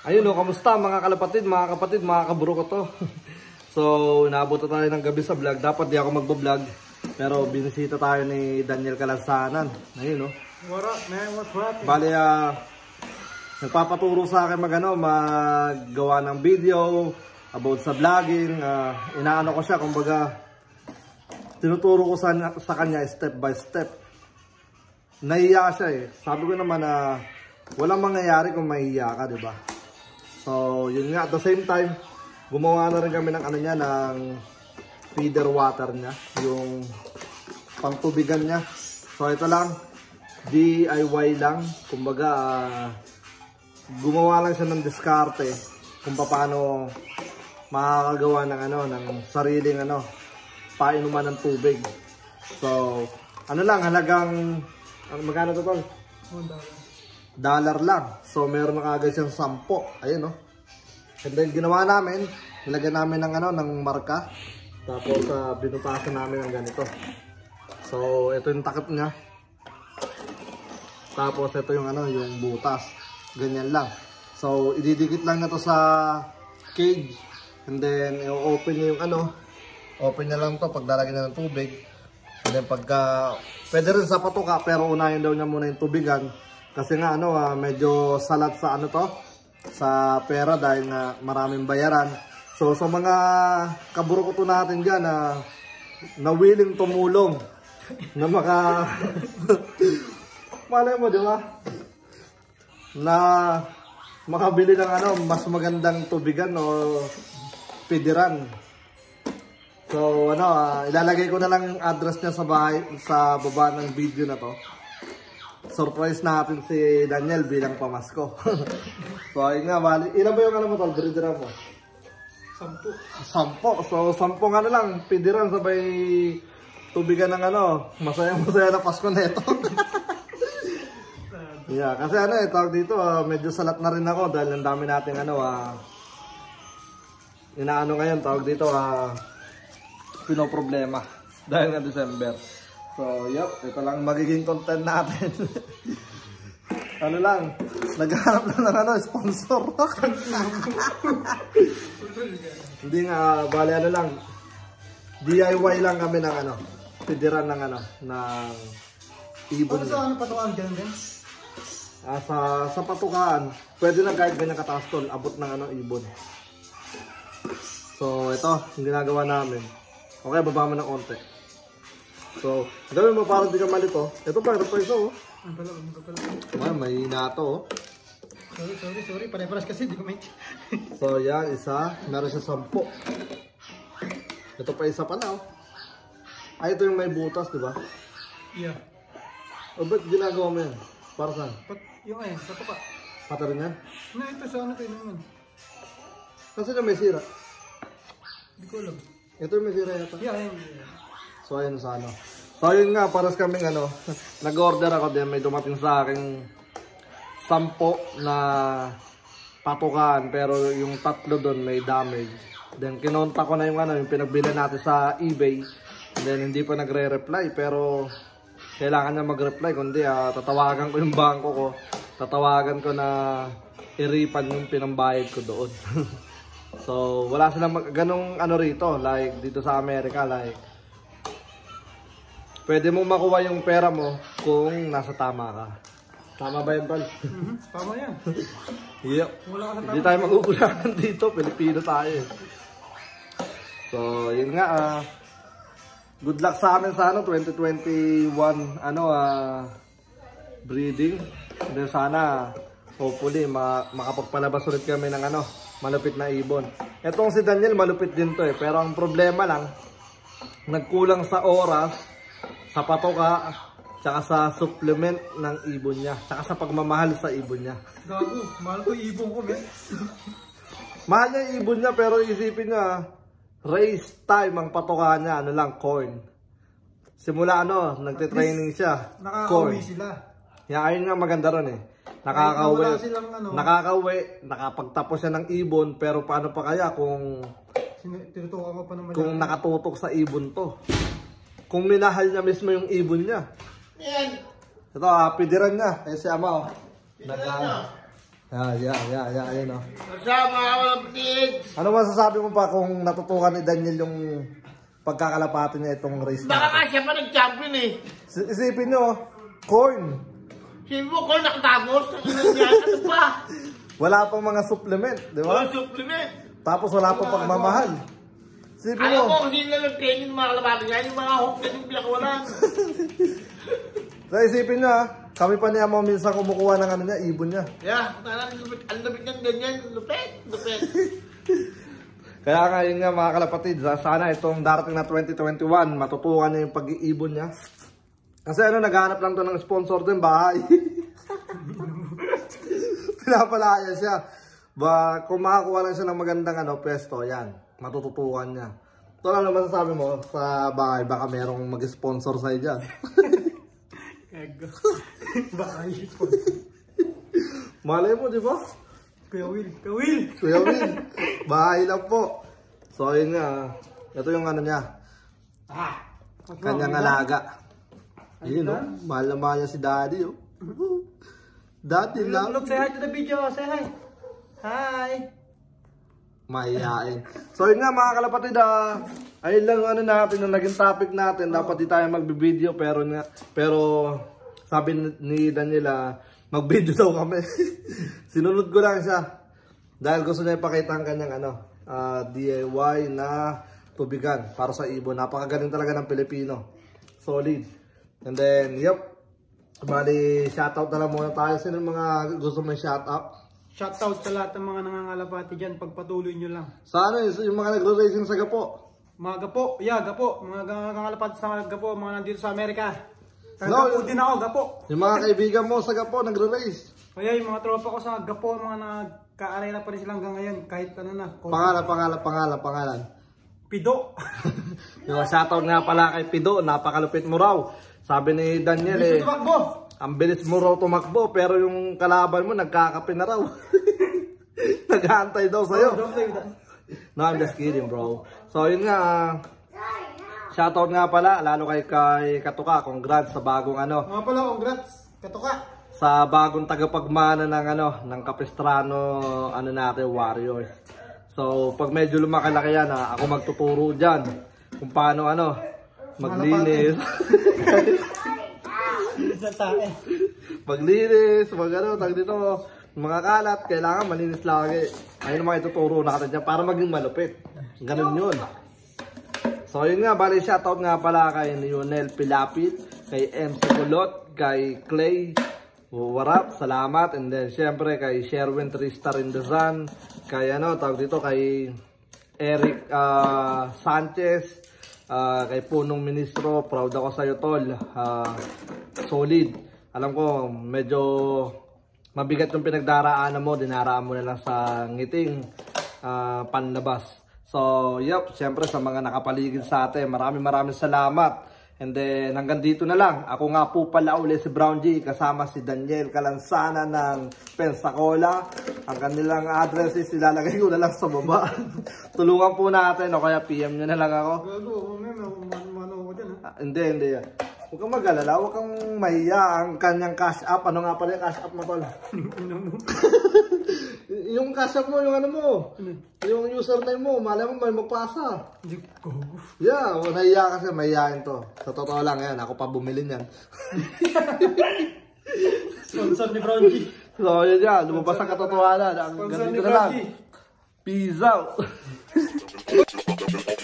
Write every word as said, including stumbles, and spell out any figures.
Ayun o, kamusta mga kalapatid, mga kapatid, mga kaburo ko to. So, inaabot na tayo ng gabi sa vlog. Dapat di ako magbablog. Pero binisita tayo ni Daniel Calansanan. Ayun o. What up, man? What's up? Bali, uh, nagpapaturo sa akin mag, ano, maggawa ng video about sa vlogging. Uh, inaano ko siya, kumbaga, tinuturo ko sa, sa kanya step by step. Nahiya siya eh. Sabi ko naman na uh, walang mangyayari kung mahiya ka, di ba? So, yun nga, at the same time, gumawa na rin kami ng ano niya, ng feeder water niya, yung pangtubigan niya. So, ito lang, D I Y lang, kumbaga, uh, gumawa lang siya ng diskarte kung paano makakagawa ng ano, ng sariling ano, painuman ng tubig. So, ano lang, halagang, ano, magkano to tol? one dollar. Dollar lang. So, meron na kagad siyang sampo. Ayun, no? And then, ginawa namin, nilagyan namin ng, ano, ng marka. Tapos, uh, binutasan namin ng ganito. So, ito yung takip niya. Tapos, ito yung, ano, yung butas. Ganyan lang. So, ididikit lang na to sa cage. And then, i-open niya yung, ano, open niya lang to pag lalagyan niya ng tubig. And then, pagka, pwede rin sa patuka, pero unahin daw niya muna yung tubigan. Kasi nga ano, uh, medyo salat sa ano to, sa pera dahil nga maraming bayaran. So sa mga kaburukuto natin dyan na uh, na willing tumulong na maka malay mo, di ba? Na makabili ng ano, mas magandang tubigan o pidiran. So ano, uh, ilalagay ko na lang yung address niya sa bahay, sa baba ng video na to. Surprise natin si Daniel bilang pamasko. So ayun nga, bali. Ilan ba yung ano mo tol? Breederan mo? Sampo. Sampo. So sampung ano lang, pidiran sabay tubigan ng ano. Masayang masaya na Pasko na ito. Yeah, kasi ano eh, tawag dito, uh, medyo salat na rin ako dahil ang dami nating ano, uh, inaano ngayon, tawag dito, uh, pinoproblema dahil nga December. So, yup, ito lang magiging content natin. Ano lang, naghahanap lang ng ano, sponsor. Hindi nga, bali ano lang, D I Y lang kami ng ano, pidiran ng ano, ng ibon. Ano sa ano patukaan dyan din? Ah, sa, sa patukaan, pwede na kahit ganyan kataas tol, abot ng ano, ibon. So, ito, yung ginagawa namin. Okay, baba mo ng onte. So, gawin mo parang di ka malito. Ito pa, ito pa isa oh. Ang pala, ang pala. Ay, may nato oh. Sorry, sorry, sorry. Pare-paras kasi, di ko may... So, yan, isa. Meron siya sampo. Ito pa isa pala oh. Ay, ito yung may butas, di ba? Yeah. O, ba't ginagawa mo yan? Para saan? Pat, yung ayun, patuka. Pata rin yan? Na, ito sa ano kayo naman. Kasi na may sira. Di ko alam. Ito yung may sira yata. Yeah, ayun. Yeah. So, ayun sa ano. So, ayun nga, paras kaming ano, nag-order ako din, may dumating sa akin sampo na patukan, pero yung tatlo doon may damage. Then, kinonta ko na yung ano, yung pinagbili natin sa eBay. Then, hindi pa nagre-reply, pero kailangan niya mag-reply, kundi ah, tatawagan ko yung bangko ko, tatawagan ko na i-refund yung pinambayad ko doon. So, wala silang ganong ano rito, like dito sa Amerika, like, pwede mong makuha yung pera mo kung nasa tama ka. Tama ba yan, Pal? Mm-hmm. Tama yan. Yep. Wala ka sa tama. Hindi tayo magugulangan dito. Pilipino tayo. So, yun nga. Uh, good luck sa amin sa ano, twenty twenty-one ano, uh, breeding. Then sana, hopefully, ma makapagpalabas ulit kami ng ano, malupit na ibon. Etong si Daniel, malupit din to eh. Pero ang problema lang, nagkulang sa oras, sa patoka, tsaka sa supplement ng ibon niya, tsaka sa pagmamahal sa ibon niya. Gago, mahal ko ibon ko, men. Mahal niya yung ibon niya, pero isipin niya, race time ang patoka niya, ano lang, corn. Simula ano, nagtitraining siya, nakaka-uwi sila. Yan, ayun nga maganda ron eh. Nakaka-uwi, ano, nakaka-uwi, nakapagtapos siya ng ibon, pero paano pa kaya kung, tinutukan ko pa naman kung nakatutok sa ibon to? Kung minahal niya mismo yung ibon niya. Yan. Ito, ah, pidiran niya. Eh si ama, oh. Nag, Yan, yan, yan, yan, yan, oh. What's up, mga kapatid? Ano masasabi mo pa kung natutukan ni Daniel yung pagkakalapati niya itong race Baka natin? nga siya pa nag-champion eh. Si- Isipin nyo, corn. Sino mo ko nakatapos? Ano niya? Ano pa? Wala pang mga supplement, di ba? Walang supplement. Tapos wala pang pagmamahal. Isipin Alam mo. mo kung sino lang training ng mga kalabati niya, yung mga hook na yung pinakawalan. So isipin nyo, ha, kami pa niya mo minsan kumukuha ng ano niya, ibon niya. Yeah, ang lupit, ang lupit ng ganyan, lupit, lupit. Kaya nga yun nga mga kalapatid, sana itong darating na twenty twenty-one, matutukan niya yung pag-iibon niya. Kasi ano, naghanap lang to ng sponsor din, bahay. Pinapalaya siya. Ba, kung makakuha lang siya ng magandang ano, pwesto, yan, matututukan niya. Ito lang naman sasabi mo, sa bahay, baka merong mag-sponsor sa'yo dyan. Ego. Baka yun. Malay mo, di ba? Kuya Will. Kuya Will. Kuya Will, bahay lang po. So, yun nga, ito yung ano niya, Ah, kanyang alaga. Ayun, oh, mahal na mahal niya si Daddy, oh. Daddy lang. Look, say hi to the video. Say hi. Hi. Mahihain. So yun nga mga kalapatid, ah, ayun lang yung ano natin, yung naging topic natin. Dapat di tayo magbibideo pero nga, pero sabi ni Daniela, mag-video daw kami. Sinunod ko lang siya. Dahil gusto niya ipakita ang kanyang ano, ah, D I Y na tubigan para sa ibon. Napakagaling talaga ng Pilipino. Solid. And then, yep. Bali, shoutout na lang muna tayo. Sino yung mga gusto may shoutout? Shoutout sa lahat ng mga nangangalapati dyan. Pagpatuloy nyo lang. Sa ano, yung mga nagro-racing sa Gapo. Mga gapo. Yeah, gapo. Mga nangangalapati sa gapo. Mga nandito sa Amerika. No, Taga-gapo din ako, gapo. Yung mga kaibigan mo sa Gapo, nagro-race. Kaya yung mga tropa ko sa gapo, mga nagka-arena pa rin sila hanggang ngayon. Kahit ano na. Pangalan, pangalan, pangalan, pangalan. Pido. Yung shoutout nga pala kay Pido, napakalupit mo raw. Sabi ni Daniel eh, Gusto tumakbo. ang bilis mo raw tumakbo, pero yung kalaban mo nagkakape na raw. Nag-aantay daw sa'yo. Oh, don't play with that. No, I'm just kidding, bro. So, yun nga, ah, shoutout nga pala, lalo kay, kay Katuka, congrats sa bagong ano, Mga pala, congrats. Katuka. sa bagong tagapagmana ng ano, ng Capistrano, ano natin, Warriors. So, pag medyo lumakalaki yan, ha, ako magtuturo dyan kung paano ano, maglinis. Maglinis, mag ano, tag dito, mga kalat, kailangan malinis lagi. Ayun ang mga ituturo natin dyan para maging malupit. Ganun yun. So yun nga, bali shoutout nga pala kay Lionel Pilapit, kay M C Kulot, kay Clay, what up, salamat. And then syempre kay Sherwin Tristar in the Sun, kay ano, tawag dito, kay Eric uh, Sanchez, uh, kay Punong Ministro, proud ako sa'yo tol, uh, solid. Alam ko, medyo mabigat yung pinagdaraanan mo, dinaraan mo na lang sa ngiting uh, panlabas. So, yep, syempre sa mga nakapaligid sa atin, maraming maraming salamat. And then, hanggang dito na lang. Ako nga po pala uli si Brown G, kasama si Daniel Calansana ng Pensacola. Ang kanilang address is ilalagay ko na lang sa baba. Tulungan po natin, o kaya P M nyo na lang ako. Gago, may mano ko dyan ha. Ah, hindi, hindi. Huwag kang mag-alala, huwag kang mahiya. Ang kanyang cash app, ano nga pala yung cash app mo tol? Yung cash app mo, yung ano mo, yung username mo, malay mo may magpasa. Hindi ko. Yeah, oh, nahiya kasi, mahiyain to. Sa totoo lang yan, ako pa bumili niyan. Sponsor ni Brown G. So yun yan, lumabas ang katotohanan. Ang Sponsor ni ganito na lang. Brown G. Peace out.